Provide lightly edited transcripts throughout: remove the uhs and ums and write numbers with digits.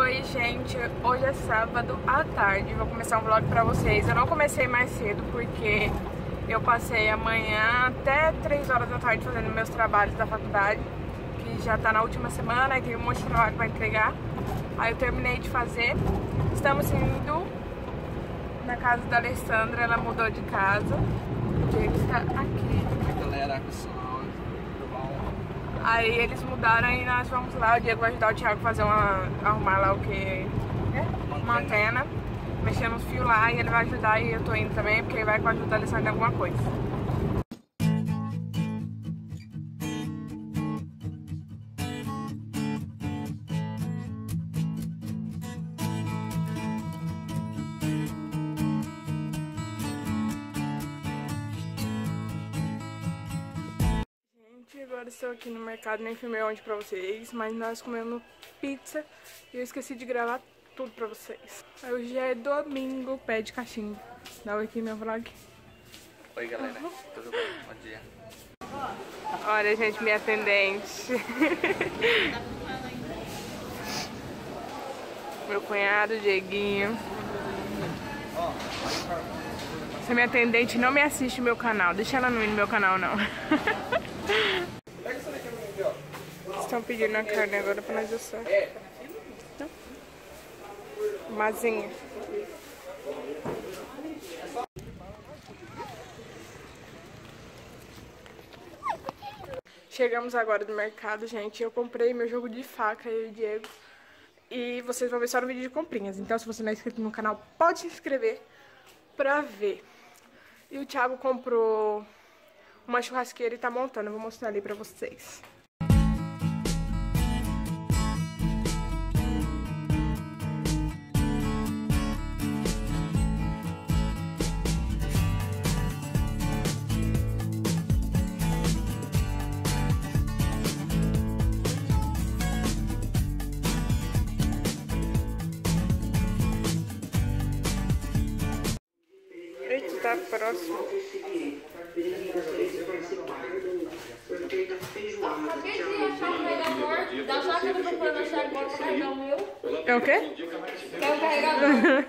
Oi gente, hoje é sábado à tarde, vou começar um vlog pra vocês. Eu não comecei mais cedo porque eu passei amanhã até 3 horas da tarde fazendo meus trabalhos da faculdade, que já tá na última semana e tem um monte de trabalho pra entregar. Aí eu terminei de fazer. Estamos indo na casa da Alessandra, ela mudou de casa. O Diego está aqui. A galera com som. Aí eles mudaram e nós vamos lá. O Diego vai ajudar o Thiago a fazer arrumar lá o que? Uma antena. Mexer nos fios lá e ele vai ajudar e eu tô indo também, porque ele vai com a ajuda da Alessandra em alguma coisa. Agora estou aqui no mercado, nem filmei onde pra vocês, mas nós comemos pizza e eu esqueci de gravar tudo pra vocês. Hoje é domingo, pé de cachimbo. Dá oi aqui meu vlog. Oi galera, tudo bem? Bom dia. Olha gente, minha atendente. Meu cunhado, Dieguinho. Essa minha atendente não me assiste no meu canal, deixa ela não ir no meu canal não. Estão pedindo a carne agora pra nós assar. Mazinha. Chegamos agora do mercado, gente. Eu comprei meu jogo de faca, eu e o Diego. E vocês vão ver só no vídeo de comprinhas. Então, se você não é inscrito no canal, pode se inscrever pra ver. E o Thiago comprou uma churrasqueira e tá montando. Eu vou mostrar ali pra vocês. Eita, tá próximo. Acabei de achar o carregador da jaca do meu plano achar agora pra carregar o meu. É o quê? Quer o carregador?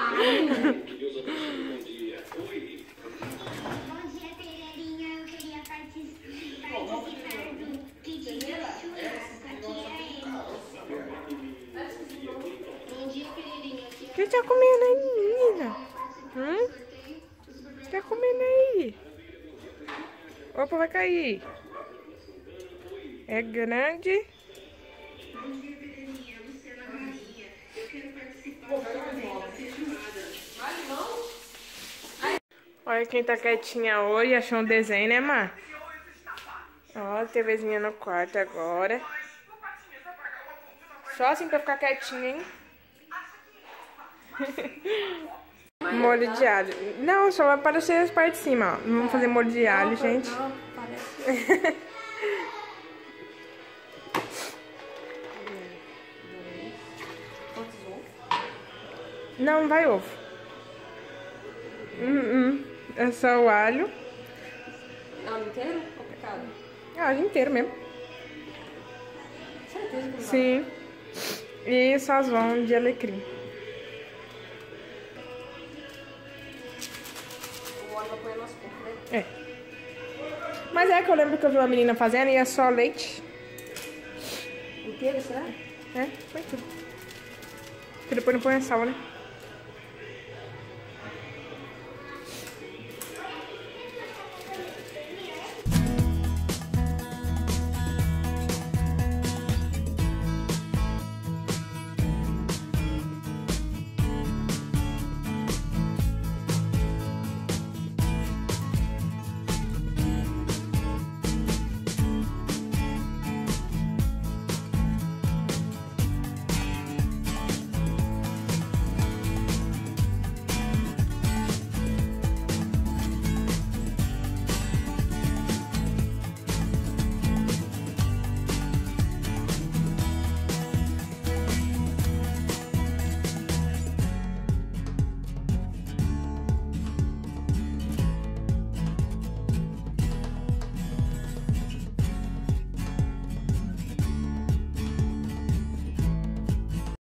Bom dia, Pereirinha. Eu queria participar do pedido de churrasco. Bom dia, Pereirinha. O que tá comendo aí, menina? O que tá comendo aí? Opa, vai cair. É grande. Bom dia, Pereirinha. Luciana Maria. Eu quero participar da feijoada. Olha quem tá quietinha hoje. Achou um desenho, né, Mar? Ó, TVzinha no quarto agora. Só assim pra ficar quietinha, hein? Molho de alho. Não, só vai aparecer as partes de cima, ó. Não vamos fazer molho de alho, gente. Não, parece. Quantos ovos? Não vai ovo. É só o alho. Alho inteiro? Complicado. Alho inteiro mesmo. Certeza que não vai. Sim. E sazão de alecrim. O óleo vai pôr nas cores, né? É. Mas é que eu lembro que eu vi uma menina fazendo e é só leite. Inteiro, será? É, foi tudo. Que depois não põe sal, né?